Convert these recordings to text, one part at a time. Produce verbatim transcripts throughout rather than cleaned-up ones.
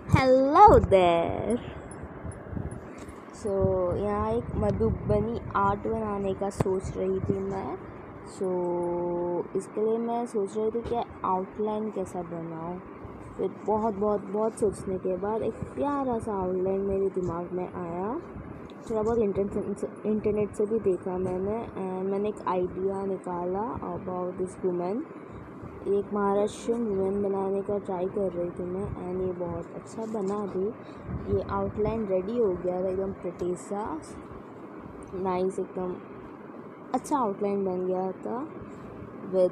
Hello there. सो यहाँ एक Madhubani art बनाने का सोच रही थी मैं। सो so, इसके लिए मैं सोच रही थी कि आउटलाइन कैसा बनाऊँ। फिर बहुत बहुत बहुत सोचने के बाद एक प्यारा सा आउटलाइन मेरे दिमाग में आया। थोड़ा बहुत इंटरनेट इंटरनेट से भी देखा मैंने एंड मैंने एक आइडिया निकाला अबाउट दिस वुमेन। एक महाराष्ट्रियन वुमेन बनाने का ट्राई कर रही थी मैं एंड ये बहुत अच्छा बना भी। ये आउटलाइन रेडी हो गया था, एकदम प्रिटी सा नाइस, एकदम अच्छा आउटलाइन बन गया था विद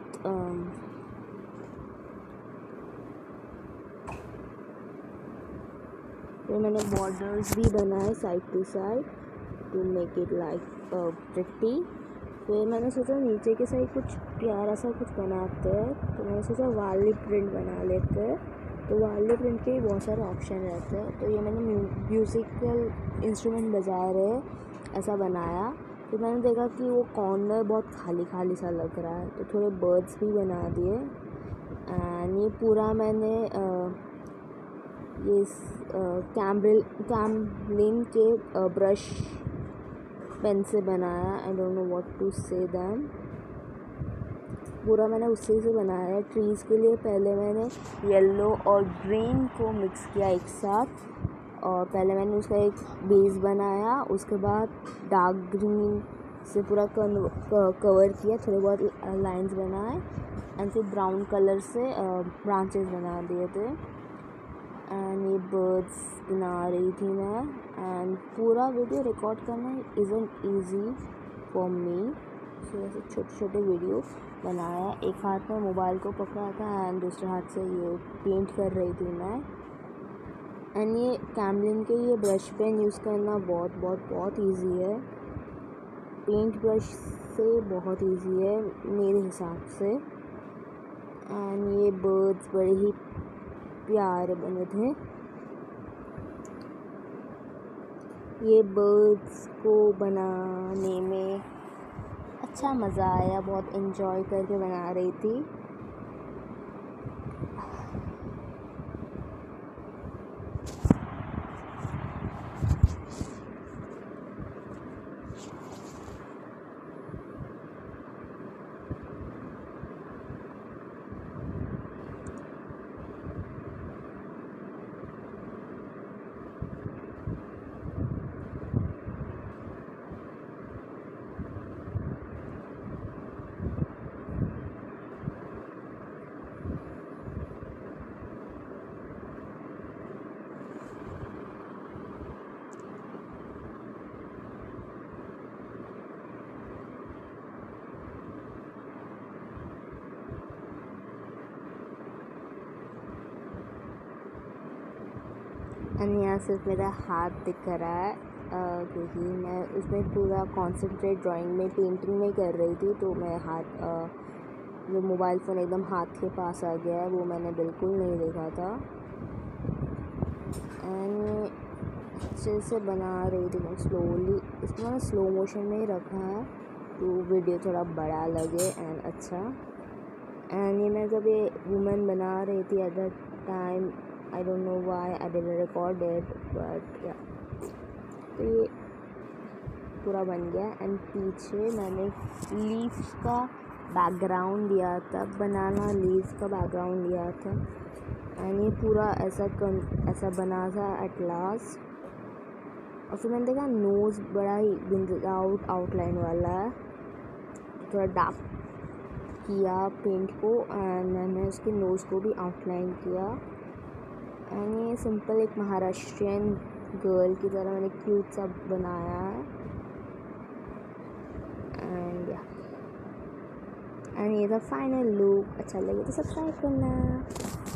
फिर मैंने बॉर्डर्स भी बनाए side to side to make it like pretty. फिर मैंने सोचा नीचे के साइड कुछ प्यारा सा कुछ बनाते हैं, तो मैंने सोचा वाली प्रिंट बना लेते हैं। तो वाली प्रिंट के बहुत सारे ऑप्शन रहते हैं, तो ये मैंने म्यूज़िकल इंस्ट्रूमेंट बजा रहे ऐसा बनाया। फिर मैंने देखा कि वो कॉर्नर बहुत खाली खाली सा लग रहा है, तो थोड़े बर्ड्स भी बना दिए एंड ये पूरा मैंने आ, ये कैम्ब्रिल कैम्लिन के ब्रश पेन से बनाया। I don't know what to say them. पूरा मैंने उससे से बनाया। ट्रीज़ के लिए पहले मैंने येलो और ग्रीन को मिक्स किया एक साथ, और पहले मैंने उसका एक बेस बनाया, उसके बाद डार्क ग्रीन से पूरा कवर किया, थोड़े बहुत लाइंस बनाए एंड फिर ब्राउन कलर से ब्रांचेस बना दिए थे एंड ये बर्ड्स बना रही थी मैं। एंड पूरा वीडियो रिकॉर्ड करना isn't easy for me, so ऐसे छोटे छोटे वीडियो बनाया। एक हाथ में मोबाइल को पकड़ा था एंड दूसरे हाथ से ये पेंट कर रही थी मैं। एंड ये कैमलिन के ये ब्रश पेन यूज़ करना बहुत बहुत बहुत ईजी है। पेंट ब्रश से बहुत ईजी है मेरे हिसाब से। एंड ये बर्ड्स बड़े ही प्यारे बने थे। ये बर्ड्स को बनाने में अच्छा मज़ा आया, बहुत इन्जॉय करके बना रही थी। एंड यहाँ सिर्फ मेरा हाथ दिख रहा है uh, क्योंकि मैं उसमें पूरा कॉन्सेंट्रेट ड्राइंग में पेंटिंग में कर रही थी, तो मैं हाथ uh, जो मोबाइल फ़ोन एकदम हाथ के पास आ गया है वो मैंने बिल्कुल नहीं देखा था। एंड अच्छे से बना रही थी मैं स्लोली। इसको मैंने स्लो मोशन में ही रखा है तो वीडियो थोड़ा बड़ा लगे एंड अच्छा। एंड ये मैं जब ये वुमेन बना रही थी at that time, I don't know why I didn't record it, but yeah, तो ये पूरा बन गया। एंड पीछे मैंने लीव्स का बैकग्राउंड दिया था, बनाना लीव्स का बैकग्राउंड दिया था एंड ये पूरा ऐसा कन ऐसा बना था एट लास्ट। और फिर मैंने देखा नोज़ बड़ा ही बिंद आउट आउटलाइन वाला है, थोड़ा डार्क किया पेंट को एंड मैंने उसके नोज़ को भी आउटलाइन किया। एंड ये सिंपल एक महाराष्ट्रियन गर्ल की तरह मैंने क्यूट सा बनाया है। एंड या एंड ये था फाइनल लुक। अच्छा लगे तो सब्सक्राइब करना।